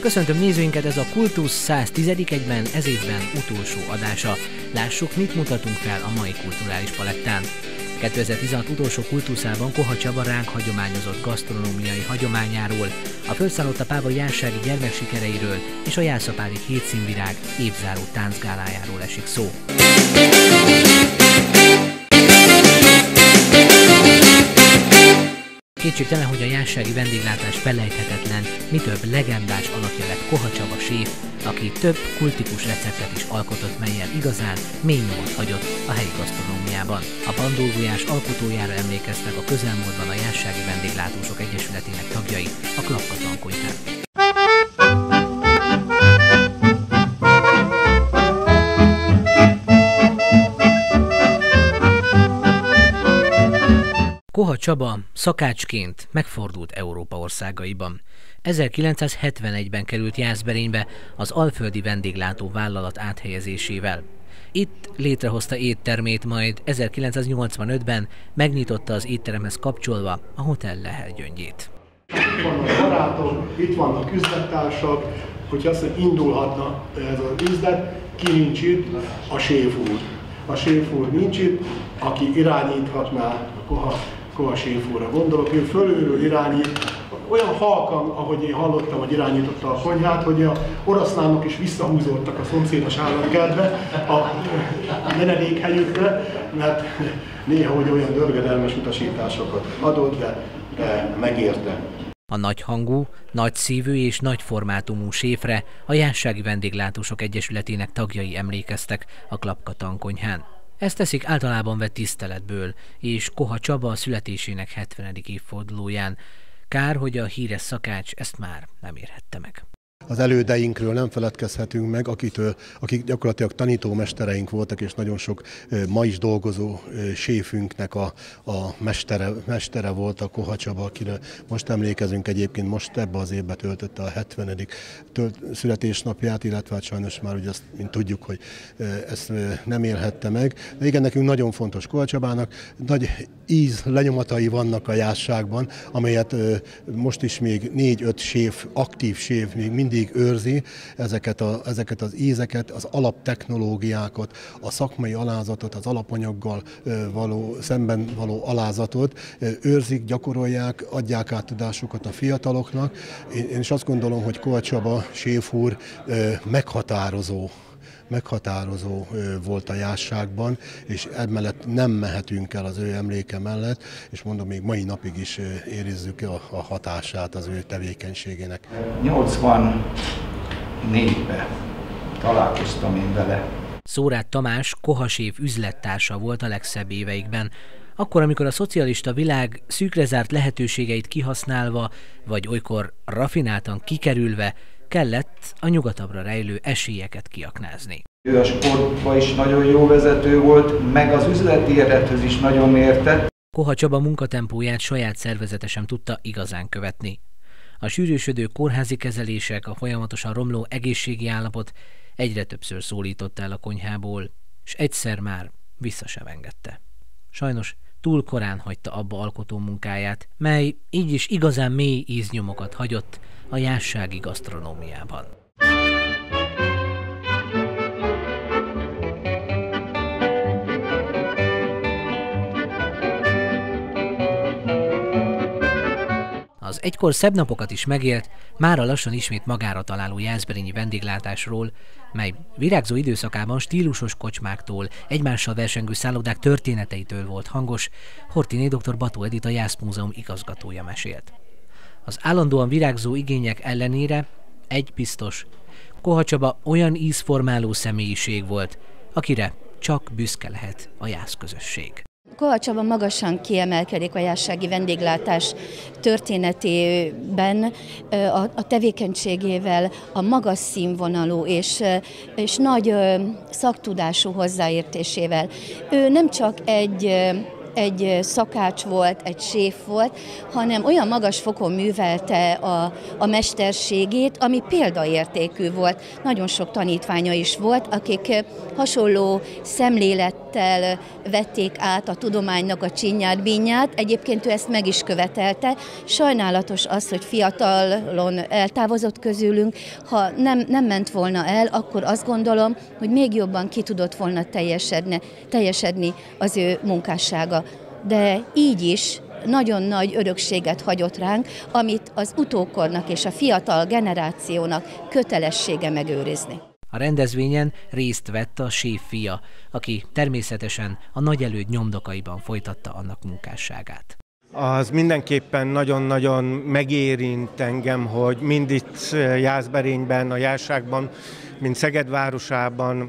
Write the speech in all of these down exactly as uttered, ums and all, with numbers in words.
Köszöntöm nézőinket, ez a Kultusz száztizedik egyben, ez évben utolsó adása. Lássuk, mit mutatunk fel a mai kulturális palettán. kétezer-tizenhat utolsó kultuszában Koha Csaba ránk hagyományozott gasztronómiai hagyományáról, a földszállott a Páva jársági gyermeksikereiről és a Jászapádi hétszínvirág évzáró táncgálájáról esik szó. Kétségtelen, hogy a jássági vendéglátás felejthetetlen, mi több legendás alakja lett Koha Csaba séf, aki több kultikus receptet is alkotott, mellyel igazán mély nyomot hagyott a helyi gasztronómiában. A bandolgujás alkotójára emlékeztek a közelmúltban a Jássági Vendéglátósok Egyesületének tagjai a Klapka tankonyhán. Koha Csaba szakácsként megfordult Európa országaiban. ezerkilencszázhetvenegyben került Jászberénybe az Alföldi Vendéglátó Vállalat áthelyezésével. Itt létrehozta éttermét, majd ezerkilencszáznyolcvanötben megnyitotta az étteremhez kapcsolva a Hotel Lehel gyöngyét. Itt vannak barátok, itt vannak üzlettársak, hogyha azt mondja, indulhatna ez az üzlet, ki nincs itt? A séf úr. A séf úr nincs itt, aki irányíthatná a Koha, Koha séf úrra gondolok, ő fölülről irányít, olyan halkan, ahogy én hallottam, hogy irányította a konyhát, hogy a oroszlánok is visszahúzódtak a szomszédos állatkertbe, a menedékhelyükre, mert néha hogy olyan dörgedelmes utasításokat adott, de, de megérte. A nagyhangú, nagyszívű és nagyformátumú séfre a Jássági Vendéglátósok Egyesületének tagjai emlékeztek a Klapka tankonyhán. Ezt teszik általában vett tiszteletből, és Koha Csaba a születésének hetvenedik évfordulóján. Kár, hogy a híres szakács ezt már nem érhette meg. Az elődeinkről nem feledkezhetünk meg, akitől, akik gyakorlatilag tanítómestereink voltak, és nagyon sok ma is dolgozó séfünknek a, a mestere, mestere volt a Koha Csaba, akire most emlékezünk. Egyébként most ebbe az évben töltötte a hetvenedik születésnapját, illetve hát sajnos már ugye azt, mint tudjuk, hogy ezt nem élhette meg. De igen, nekünk nagyon fontos Koha Csabának, nagy íz lenyomatai vannak a jásságban, amelyet most is még négy-öt séf, aktív séf még mindig őrzi ezeket, a, ezeket az ízeket, az alaptechnológiákat, a szakmai alázatot, az alapanyaggal való, szemben való alázatot őrzik, gyakorolják, adják át tudásukat a fiataloknak. Én is azt gondolom, hogy Koha Csaba séf úr meghatározó meghatározó volt a jásságban, és emellett nem mehetünk el az ő emléke mellett, és mondom, még mai napig is érezzük a, a hatását az ő tevékenységének. nyolcvannégyben találkoztam én vele. Szórád Tamás Koha séf üzlettársa volt a legszebb éveikben, akkor, amikor a szocialista világ szűkre zárt lehetőségeit kihasználva, vagy olykor rafináltan kikerülve, kellett a nyugatabbra rejlő esélyeket kiaknázni. Ő a sportban is nagyon jó vezető volt, meg az üzleti élethez is nagyon értett. Koha Csaba munkatempóját saját szervezete sem tudta igazán követni. A sűrűsödő kórházi kezelések, a folyamatosan romló egészségi állapot egyre többször szólított el a konyhából, és egyszer már vissza sem engedte. Sajnos túl korán hagyta abba alkotó munkáját, mely így is igazán mély íznyomokat hagyott a jássági gasztronómiában. Az egykor szebb napokat is megélt, mára lassan ismét magára találó jászberényi vendéglátásról, mely virágzó időszakában stílusos kocsmáktól, egymással versengő szállodák történeteitől volt hangos, Horthyné dr. Bató Edit, a Jászmúzeum igazgatója mesélt. Az állandóan virágzó igények ellenére egy biztos, Koha Csaba olyan ízformáló személyiség volt, akire csak büszke lehet a jászközösség. Koha Csaba magasan kiemelkedik a jássági vendéglátás történetében a tevékenységével, a magas színvonalú és, és nagy szaktudású hozzáértésével. Ő nem csak egy egy szakács volt, egy séf volt, hanem olyan magas fokon művelte a, a mesterségét, ami példaértékű volt. Nagyon sok tanítványa is volt, akik hasonló szemlélet étel vették át a tudománynak a csinyát, bínyát. Egyébként ő ezt meg is követelte. Sajnálatos az, hogy fiatalon eltávozott közülünk. Ha nem, nem ment volna el, akkor azt gondolom, hogy még jobban ki tudott volna teljesedni, teljesedni az ő munkássága. De így is nagyon nagy örökséget hagyott ránk, amit az utókornak és a fiatal generációnak kötelessége megőrizni. A rendezvényen részt vett a séf fia, aki természetesen a nagyelőd nyomdokaiban folytatta annak munkásságát. Az mindenképpen nagyon-nagyon megérint engem, hogy mind itt Jászberényben, a Jásságban, mint Szeged városában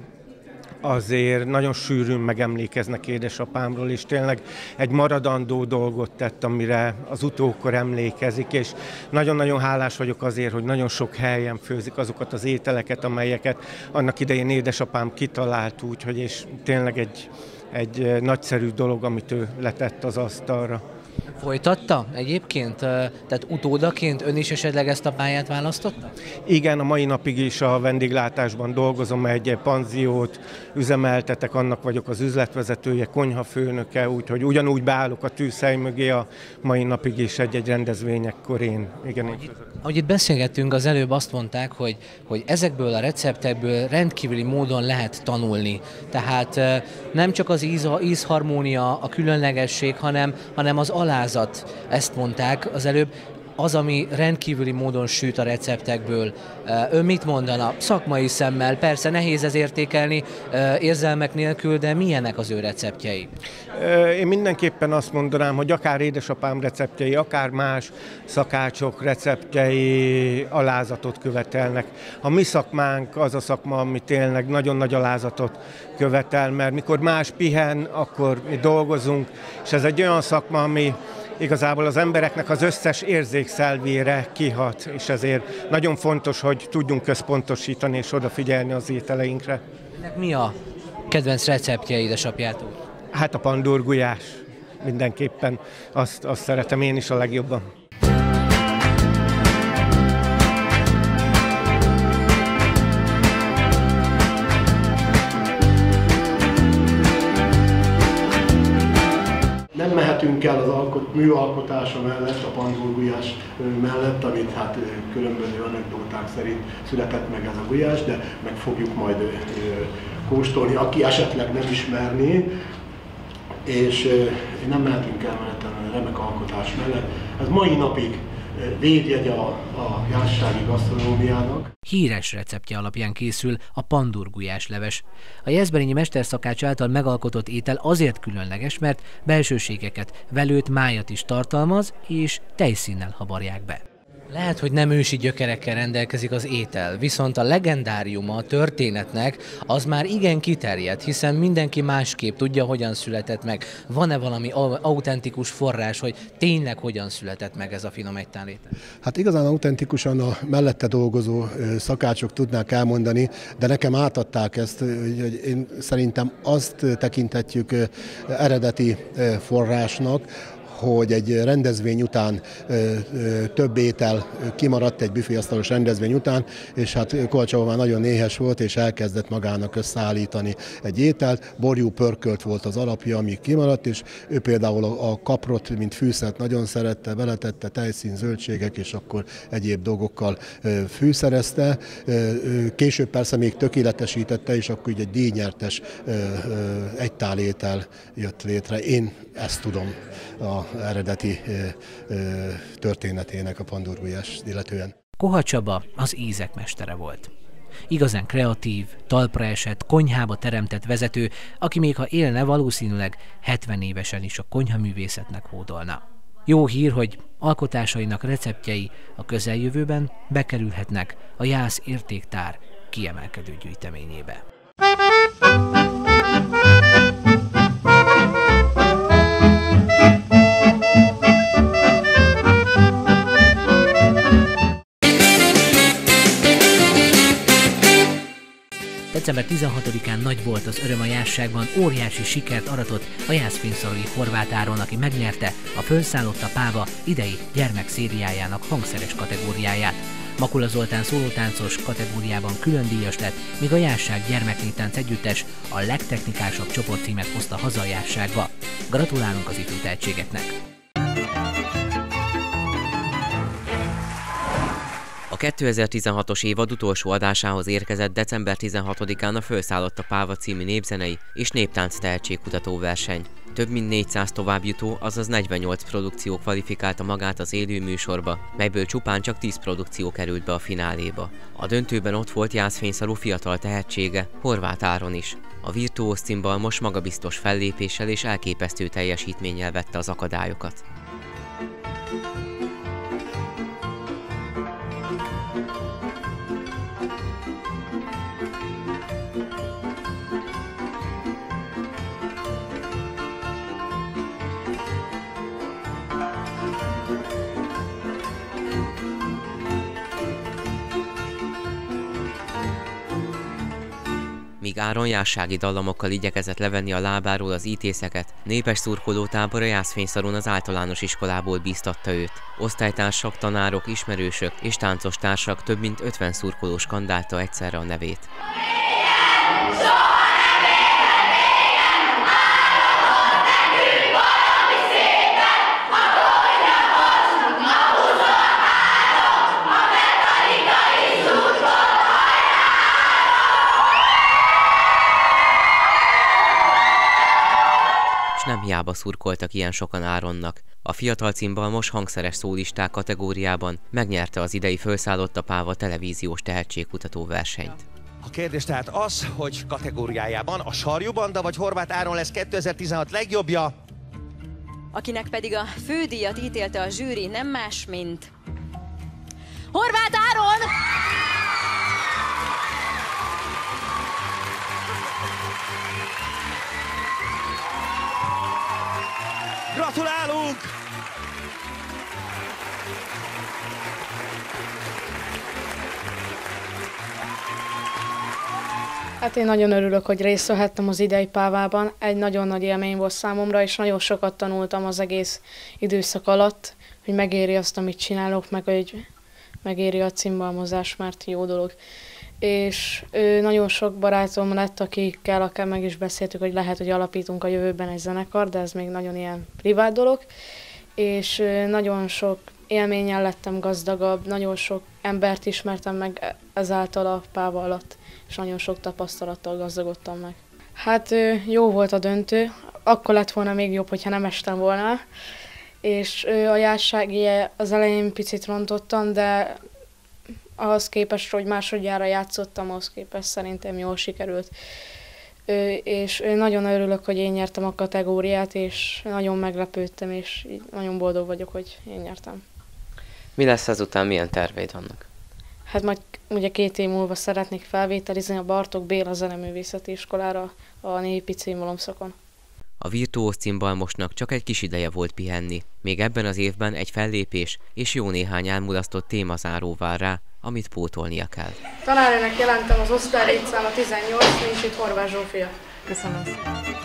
azért nagyon sűrűn megemlékeznek édesapámról, és tényleg egy maradandó dolgot tett, amire az utókor emlékezik, és nagyon-nagyon hálás vagyok azért, hogy nagyon sok helyen főzik azokat az ételeket, amelyeket annak idején édesapám kitalált úgy, hogy és tényleg egy, egy nagyszerű dolog, amit ő letett az asztalra. Folytatta egyébként? Tehát utódaként ön is esetleg ezt a pályát választotta? Igen, a mai napig is a vendéglátásban dolgozom, egy panziót üzemeltetek, annak vagyok az üzletvezetője, konyhafőnöke, úgyhogy ugyanúgy beállok a tűzhely mögé a mai napig is egy-egy rendezvényekkor én. Igen, ahogy, itt, ahogy itt beszélgettünk, az előbb azt mondták, hogy, hogy ezekből a receptekből rendkívüli módon lehet tanulni. Tehát nem csak az íz, ízharmónia, a különlegesség, hanem, hanem az alázat. Ezt mondták az előbb, az, ami rendkívüli módon süt a receptekből. Ön mit mondana? Szakmai szemmel, persze nehéz ez értékelni érzelmek nélkül, de milyenek az ő receptjei? Én mindenképpen azt mondanám, hogy akár édesapám receptjei, akár más szakácsok receptjei alázatot követelnek. A mi szakmánk az a szakma, ami tényleg nagyon nagy alázatot követel, mert mikor más pihen, akkor mi dolgozunk, és ez egy olyan szakma, ami igazából az embereknek az összes érzékszelvére kihat, és ezért nagyon fontos, hogy tudjunk központosítani és odafigyelni az ételeinkre. Mi a kedvenc receptje édesapjától? Hát a pandurgulyás. Mindenképpen azt, azt szeretem én is a legjobban. Nem mehetünk el az alkot, műalkotása mellett, a pandurgulyás mellett, amit hát különböző anekdóták szerint született meg ez a gulyás, de meg fogjuk majd kóstolni, aki esetleg nem ismerné, és nem mehetünk el mellett a remek alkotás mellett. Ez mai napig védjegy a, a jászsági gasztronómiának. Híres receptje alapján készül a pandurgulyás leves. A jászberényi mesterszakács által megalkotott étel azért különleges, mert belsőségeket, velőt, májat is tartalmaz, és tejszínnel habarják be. Lehet, hogy nem ősi gyökerekkel rendelkezik az étel, viszont a legendáriuma a történetnek az már igen kiterjedt, hiszen mindenki másképp tudja, hogyan született meg. Van-e valami autentikus forrás, hogy tényleg hogyan született meg ez a finom egytál-étel? Hát igazán autentikusan a mellette dolgozó szakácsok tudnák elmondani, de nekem átadták ezt, hogy én szerintem azt tekintetjük eredeti forrásnak, hogy egy rendezvény után több étel kimaradt egy büféasztalos rendezvény után, és hát Kovács Csaba már nagyon éhes volt, és elkezdett magának összeállítani egy ételt. Borjú pörkölt volt az alapja, ami kimaradt, és ő például a kaprot, mint fűszert nagyon szerette, beletette tejszín, zöldségek, és akkor egyéb dolgokkal fűszerezte. Később persze még tökéletesítette, és akkor így egy díjnyertes egytálétel jött létre. Én ezt tudom a eredeti történetének a pandurgulyás illetően. Kohács Csaba az ízek mestere volt. Igazán kreatív, talpra esett, konyhába teremtett vezető, aki még ha élne, valószínűleg hetven évesen is a konyhaművészetnek hódolna. Jó hír, hogy alkotásainak receptjei a közeljövőben bekerülhetnek a Jász Értéktár kiemelkedő gyűjteményébe. december tizenhatodikán nagy volt az öröm a Jászságban, óriási sikert aratott a jászfinszalói Horváth Áron, aki megnyerte a Fölszállott a Páva idei gyermekszériájának hangszeres kategóriáját. Makula Zoltán szólótáncos kategóriában külön díjas lett, míg a Jásság gyermeknéptánc együttes a legtechnikásabb csoportcímet hozta haza a Jásságba. Gratulálunk az ifjú tehetségeknek! A kétezer-tizenhatos évad utolsó adásához érkezett december tizenhatodikán a Fölszállott a Páva című népzenei és néptánc tehetségkutató verseny. Több mint négyszáz továbbjutó, azaz negyvennyolc produkció kvalifikálta magát az élő műsorba, melyből csupán csak tíz produkció került be a fináléba. A döntőben ott volt Jászfényszarú fiatal tehetsége, Horváth Áron is. A virtuóz cimbalmos magabiztos fellépéssel és elképesztő teljesítménnyel vette az akadályokat. Míg Áron jássági dallamokkal igyekezett levenni a lábáról az ítészeket, népes szurkolótábor a Jászfényszarón az általános iskolából bíztatta őt. Osztálytársak, tanárok, ismerősök és táncos társak több mint ötven szurkoló skandálta egyszerre a nevét. Nem hiába szurkoltak ilyen sokan Áronnak. A fiatal cimbalmos hangszeres szólisták kategóriában megnyerte az idei Fölszállott a Páva televíziós tehetségkutató versenyt. A kérdés tehát az, hogy kategóriájában a Sarjú Banda vagy Horváth Áron lesz kétezer-tizenhat legjobbja. Akinek pedig a fődíjat ítélte a zsűri, nem más, mint Horváth Áron! Gratulálunk! Hát én nagyon örülök, hogy részt vehettem az idei Pávában. Egy nagyon nagy élmény volt számomra, és nagyon sokat tanultam az egész időszak alatt, hogy megéri azt, amit csinálok, meg hogy megéri a cimbalmozás, mert jó dolog. És ő, nagyon sok barátom lett, akikkel akár meg is beszéltük, hogy lehet, hogy alapítunk a jövőben egy zenekar, de ez még nagyon ilyen privát dolog. És ő, nagyon sok élménnyel lettem gazdagabb, nagyon sok embert ismertem meg ezáltal a Páva alatt, és nagyon sok tapasztalattal gazdagodtam meg. Hát ő, jó volt a döntő, akkor lett volna még jobb, hogyha nem estem volna. És ő, a jássági az elején picit rontottam, de ahhoz képest, hogy másodjára játszottam, ahhoz képest szerintem jól sikerült. Ö, és nagyon örülök, hogy én nyertem a kategóriát, és nagyon meglepődtem, és nagyon boldog vagyok, hogy én nyertem. Mi lesz ezután, milyen terveid vannak? Hát majd ugye két év múlva szeretnék felvételizni a Bartók Béla Zeneművészeti Iskolára a népi cimbalomszakon. A virtuóz cimbalmosnak csak egy kis ideje volt pihenni. Még ebben az évben egy fellépés és jó néhány elmulasztott témazáró vár rá, amit pótolnia kell. Tanárőnek jelentem az osztály létszáma tizennyolc, nincs itt Horváth Zsófia. Köszönöm szépen.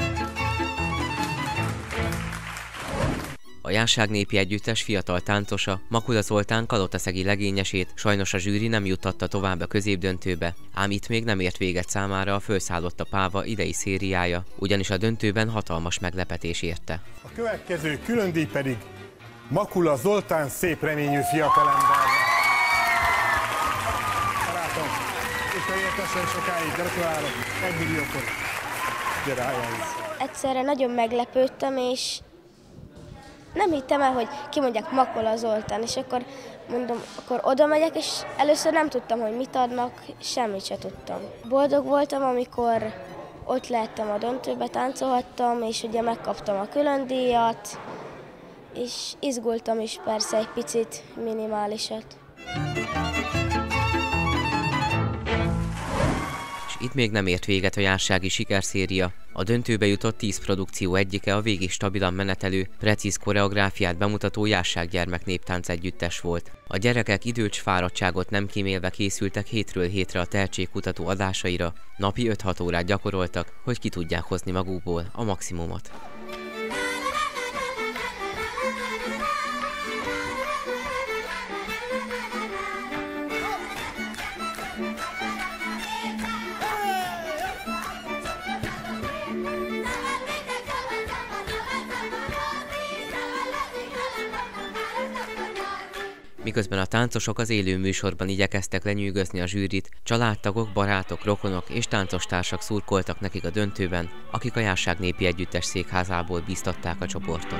A Jásság népi együttes fiatal táncosa, Makula Zoltán kalotaszegi legényesét sajnos a zsűri nem juttatta tovább a középdöntőbe, ám itt még nem ért véget számára a Fölszállott a Páva idei szériája, ugyanis a döntőben hatalmas meglepetés érte. A következő különdíj pedig Makula Zoltán szép reményű fiatalember. Barátom, és elértessen sokáig, gratulálok, egy milliókor. Gyere, álljál. Egyszerre nagyon meglepődtem, és nem hittem el, hogy kimondják Makula Zoltán, és akkor mondom, akkor oda megyek, és először nem tudtam, hogy mit adnak, semmit se tudtam. Boldog voltam, amikor ott lehettem a döntőbe, táncolhattam, és ugye megkaptam a különdíjat, és izgultam is persze egy picit, minimálisat. Itt még nem ért véget a jássági sikerszéria. A döntőbe jutott tíz produkció egyike a végig stabilan menetelő, precíz koreográfiát bemutató Jásság gyermek néptánc együttes volt. A gyerekek idős fáradtságot nem kímélve készültek hétről hétre a tehetségkutató adásaira, napi öt-hat órát gyakoroltak, hogy ki tudják hozni magukból a maximumot. Miközben a táncosok az élő műsorban igyekeztek lenyűgözni a zsűrit, családtagok, barátok, rokonok és táncostársak szurkoltak nekik a döntőben, akik a Jásság Népi Együttes székházából bíztatták a csoportot.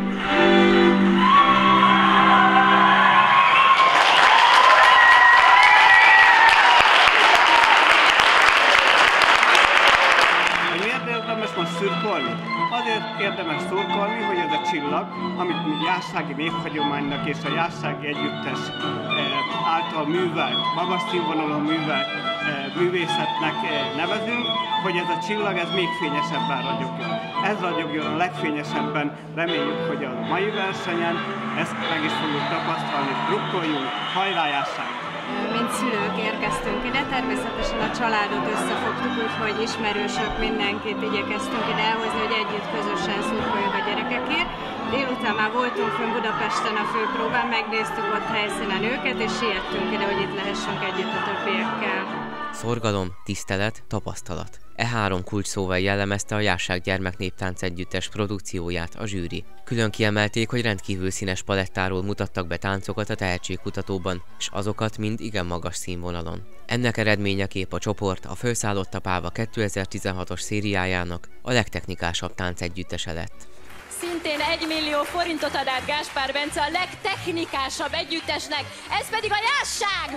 Most szurkolni? Azért érdemes szurkolni, hogy ez a csillag, amit mi jássági névhagyománynak és a jássági együttes által művelt, magas színvonalon művelt művészetnek nevezünk, hogy ez a csillag ez még fényesebben ragyogjon. Ez ragyogjon a legfényesebben, reméljük, hogy a mai versenyen ezt meg is fogjuk tapasztalni. Drukkoljunk, hajrá Jásság! Mint szülők érkeztünk ide, természetesen a családot összefogtuk, úgyhogy ismerősök, mindenkit igyekeztünk ide elhozni, hogy együtt közösen szurkoljunk a gyerekekért. Délután már voltunk fönn Budapesten a főpróbán, megnéztük ott helyszínen őket, és siettünk ide, hogy itt lehessünk együtt a többiekkel. Szorgalom, tisztelet, tapasztalat. E három kulcsszóval jellemezte a Jásság Gyermeknéptánc Együttes produkcióját a zsűri. Külön kiemelték, hogy rendkívül színes palettáról mutattak be táncokat a tehetségkutatóban, és azokat mind igen magas színvonalon. Ennek eredményeképp a csoport a Fölszállott a Páva kétezer-tizenhatos szériájának a legtechnikásabb táncegyüttese lett. Szintén egy millió forintot ad át Gáspár Bence a legtechnikásabb együttesnek, ez pedig a Jásság!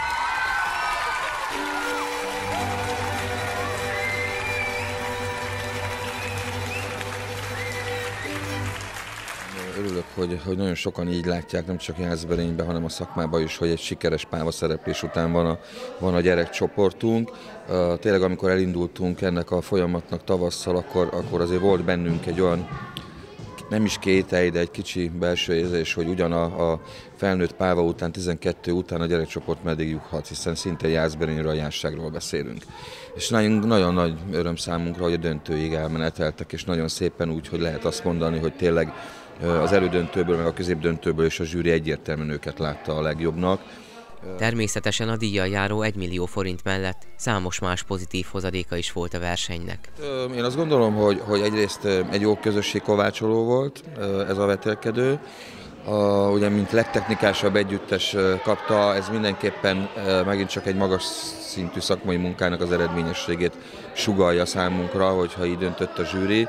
Örülök, hogy, hogy nagyon sokan így látják, nem csak Jászberényben, hanem a szakmában is, hogy egy sikeres páva szereplés után van a, van a gyerekcsoportunk. Uh, tényleg, amikor elindultunk ennek a folyamatnak tavasszal, akkor, akkor azért volt bennünk egy olyan, nem is kételj, de egy kicsi belső érzés, hogy ugyan a, a felnőtt páva után, tizenkettő után a gyerekcsoport meddig juthat, hiszen szinte Jászberényről, a Jásságról beszélünk. És nagyon, nagyon nagy öröm számunkra, hogy a döntőig elmeneteltek, és nagyon szépen úgy, hogy lehet azt mondani, hogy tényleg az elődöntőből, meg a középdöntőből és a zsűri egyértelműen őket látta a legjobbnak. Természetesen a díjjal járó egy millió forint mellett számos más pozitív hozadéka is volt a versenynek. Én azt gondolom, hogy, hogy egyrészt egy jó közösségkovácsoló volt ez a vetélkedő. A, ugye, mint legtechnikásabb együttes kapta, ez mindenképpen megint csak egy magas szintű szakmai munkának az eredményességét sugallja számunkra, hogyha így döntött a zsűri.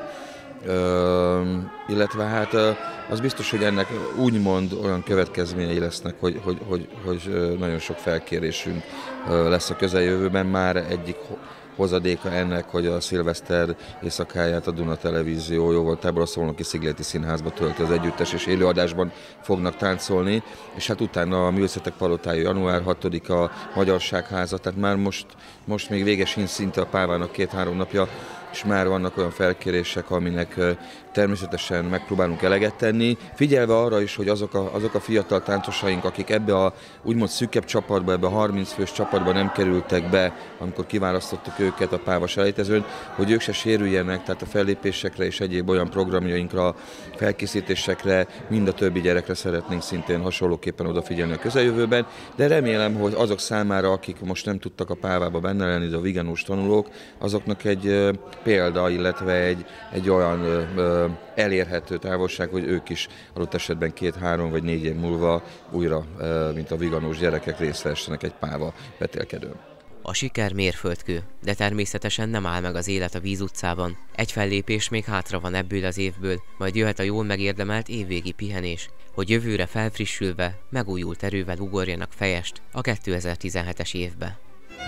Ö, illetve hát az biztos, hogy ennek úgymond olyan következményei lesznek, hogy, hogy, hogy, hogy nagyon sok felkérésünk lesz a közeljövőben. Már egyik hozadéka ennek, hogy a szilveszter éjszakáját a Duna Televízió jóvoltából a Szolnoki Szigleti Színházba tölti az együttes, és élőadásban fognak táncolni, és hát utána a Művészetek Palotája január hatodika, a Magyarságháza, tehát már most, most még véges szinte a pávának két-három napja, és már vannak olyan felkérések, aminek természetesen megpróbálunk eleget tenni, figyelve arra is, hogy azok a, azok a fiatal táncosaink, akik ebbe a úgymond szűkebb csapatba, ebbe a harminc fős csapatba nem kerültek be, amikor kiválasztottuk őket a páva selejtezőn, hogy ők se sérüljenek, tehát a fellépésekre és egyéb olyan programjainkra, felkészítésekre, mind a többi gyerekre szeretnénk szintén hasonlóképpen odafigyelni a közeljövőben, de remélem, hogy azok számára, akik most nem tudtak a pávába benne lenni, de a vigánus tanulók, azoknak egy példa, illetve egy, egy olyan ö, elérhető távolság, hogy ők is adott esetben két-három vagy négy év múlva újra, ö, mint a vigánus gyerekek részt vessenek egy páva vetélkedőn. A siker mérföldkő, de természetesen nem áll meg az élet a Víz utcában. Egy fellépés még hátra van ebből az évből, majd jöhet a jól megérdemelt évvégi pihenés, hogy jövőre felfrissülve, megújult erővel ugorjanak fejest a kétezer-tizenhetes évbe.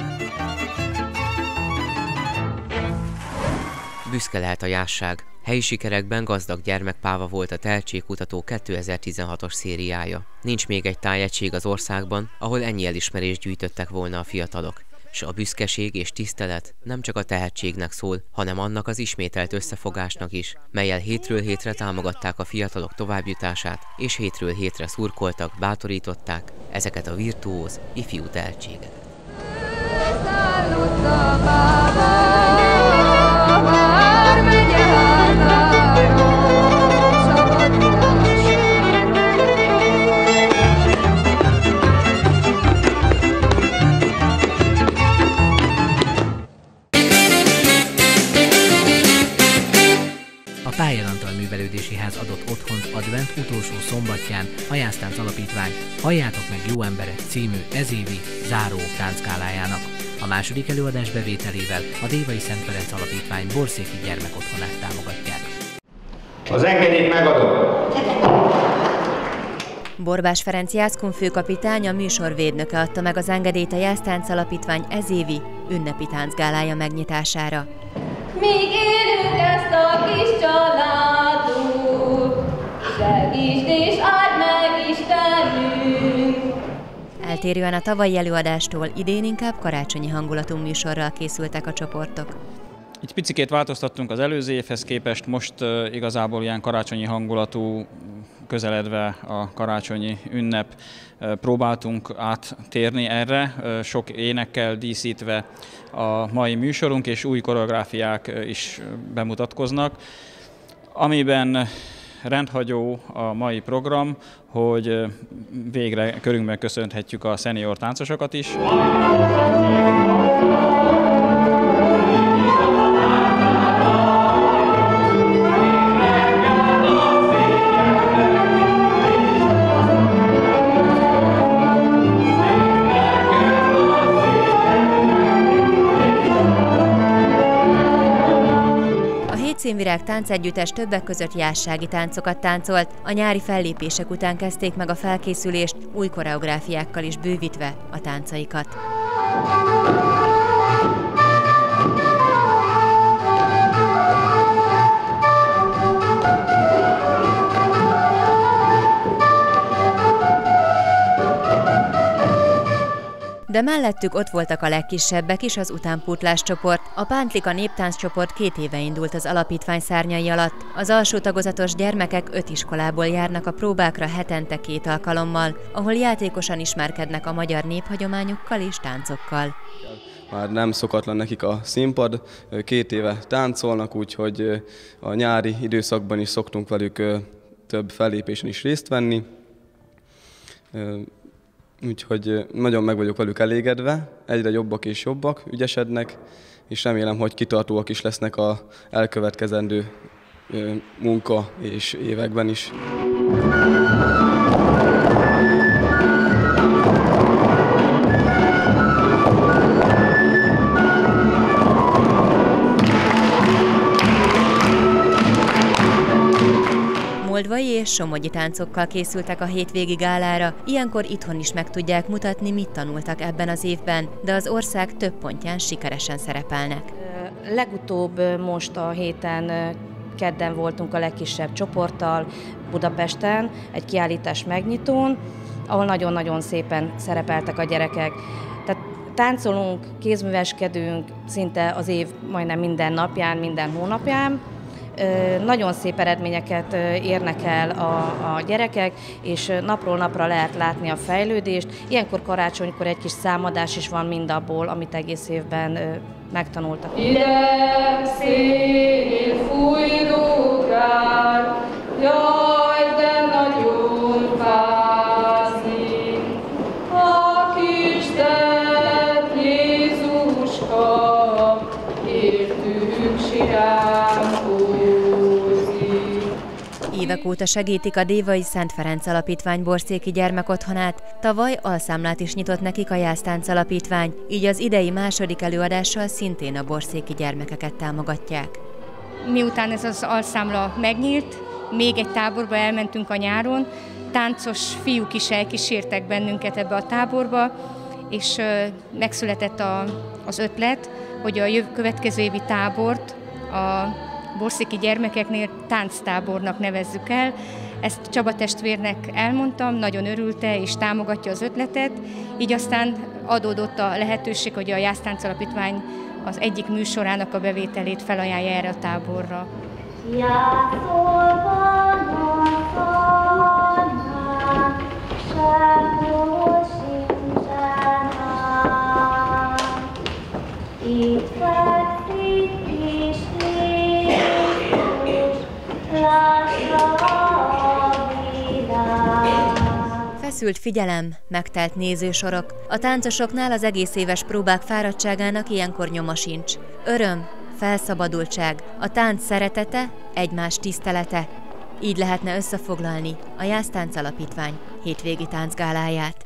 Büszke lehet a Jásság. Helyi sikerekben gazdag gyermekpáva volt a tehetségkutató kétezer-tizenhatos szériája. Nincs még egy tájegység az országban, ahol ennyi elismerést gyűjtöttek volna a fiatalok. S a büszkeség és tisztelet nem csak a tehetségnek szól, hanem annak az ismételt összefogásnak is, mellyel hétről hétre támogatták a fiatalok továbbjutását, és hétről hétre szurkoltak, bátorították ezeket a virtuóz ifjú tehetségeket. A Pályarantal Művelődési Ház adott otthont advent utolsó szombatján a Jásztánc Alapítvány Halljátok meg jó emberek című ezévi záró táncgálájának. A második előadás bevételével a Dévai Szent Ferenc Alapítvány Borszéki Gyermekotthonát támogatják. Az engedélyt megadom! Borbás Ferenc Jászkun főkapitány, a műsorvédnöke adta meg az engedélyt a Jásztánc Alapítvány ezévi ünnepi táncgálája megnyitására. Míg élünk ezt a kis családot, segítsd és áld meg Istenünk! Eltérően a tavalyi előadástól idén inkább karácsonyi hangulatú műsorral készültek a csoportok. Egy picikét változtattunk az előző évhez képest, most uh, igazából ilyen karácsonyi hangulatú, közeledve a karácsonyi ünnep, uh, próbáltunk áttérni erre, uh, sok énekkel díszítve a mai műsorunk, és új koreográfiák uh, is bemutatkoznak, amiben rendhagyó a mai program, hogy uh, végre körünkben köszönhetjük a szenior táncosokat is. Színvirág táncegyüttes többek között jászsági táncokat táncolt, a nyári fellépések után kezdték meg a felkészülést, új koreográfiákkal is bővítve a táncaikat. De mellettük ott voltak a legkisebbek is, az utánpótlás csoport. A Pántlika néptánccsoport két éve indult az alapítvány szárnyai alatt. Az alsó tagozatos gyermekek öt iskolából járnak a próbákra hetente két alkalommal, ahol játékosan ismerkednek a magyar néphagyományokkal és táncokkal. Már nem szokatlan nekik a színpad, két éve táncolnak, úgyhogy a nyári időszakban is szoktunk velük több fellépésen is részt venni. Úgyhogy nagyon meg vagyok velük elégedve, egyre jobbak és jobbak, ügyesednek, és remélem, hogy kitartóak is lesznek az elkövetkezendő munka és években is. Moldvai és somogyi táncokkal készültek a hétvégi gálára, ilyenkor itthon is meg tudják mutatni, mit tanultak ebben az évben, de az ország több pontján sikeresen szerepelnek. Legutóbb most a héten kedden voltunk a legkisebb csoporttal Budapesten, egy kiállítás megnyitón, ahol nagyon-nagyon szépen szerepeltek a gyerekek. Tehát táncolunk, kézműveskedünk szinte az év majdnem minden napján, minden hónapján. Nagyon szép eredményeket érnek el a, a gyerekek, és napról napra lehet látni a fejlődést. Ilyenkor karácsonykor egy kis számadás is van mindabból, amit egész évben megtanultak. Ide szél fújlók rád, jaj, de nagyon fázik, a kisdet Jézuska, értük siránkózik. Évek óta segítik a Dévai Szent Ferenc Alapítvány Borszéki Gyermekotthonát, tavaly alszámlát is nyitott nekik a Jásztánc Alapítvány, így az idei második előadással szintén a borszéki gyermekeket támogatják. Miután ez az alszámla megnyílt, még egy táborba elmentünk a nyáron, táncos fiúk is elkísértek bennünket ebbe a táborba, és megszületett a, az ötlet, hogy a jövő, következő évi tábort a borszéki gyermekeknél tánctábornak nevezzük el. Ezt Csaba testvérnek elmondtam, nagyon örülte és támogatja az ötletet, így aztán adódott a lehetőség, hogy a Jásztánc Alapítvány az egyik műsorának a bevételét felajánlja erre a táborra. Itt fekszik kis Jézus, lássa a világ. Feszült figyelem, megtelt nézősorok. A táncosoknál az egész éves próbák fáradtságának ilyenkor nyoma sincs. Öröm, felszabadultság, a tánc szeretete, egymás tisztelete. Így lehetne összefoglalni a Jásztánc Alapítvány hétvégi táncgáláját.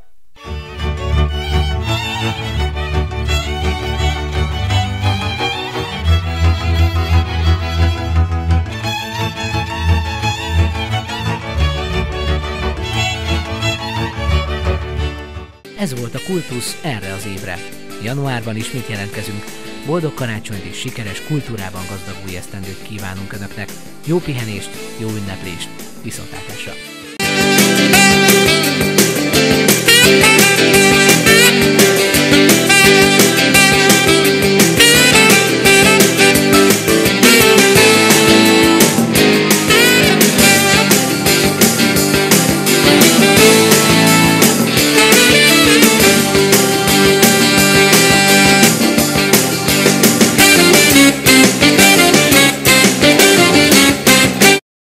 Ez volt a Kultusz erre az évre. Januárban ismét jelentkezünk. Boldog karácsonyt és sikeres, kultúrában gazdag új esztendőt kívánunk Önöknek. Jó pihenést, jó ünneplést, viszontlátásra!